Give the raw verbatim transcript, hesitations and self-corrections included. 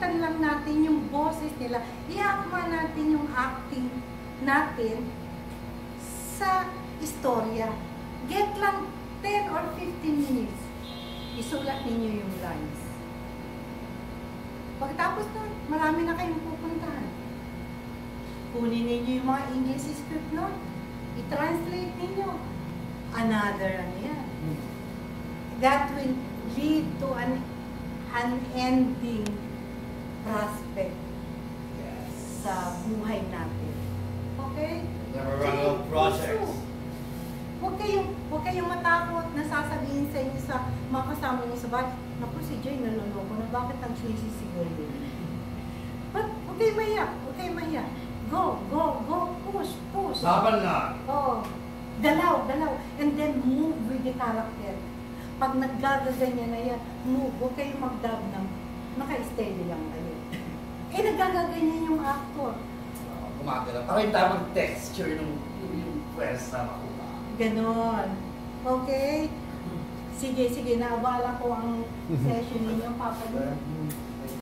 palitan lang natin yung boses nila. Iakma natin yung acting natin sa istorya. Get lang ten or fifteen minutes. Isulat ninyo yung lines. Pagkatapos nun, marami na kayong pupuntahan. Kunin ninyo yung mga English script nun. I-translate ninyo. Another ano yan. That will lead to an unending prospect Yes. sa buhay natin. Okay? Never run out of projects. Huwag kayong, huwag kayong matakot na sasabihin sa inyo sa mga kasama niyo sa bahay, naku si Jay naloloko na, bakit ang sisisigol yun? But huwag kayong mahiya, huwag kayong mahiya. Go, go, go, push, push. Laban na. Oh, dalaw, dalaw. And then move with the character. Pag naggagaganyan na yan, move, huwag kayong mag-dub ng naka-steady lang kayo. Eh, naggagaganyan yung actor. Uh, Gumagala. Para yung tamang texture ng yung pwesta makuha. Ganon. Okay? Sige, sige, naabala ko ang session ninyo, Papa.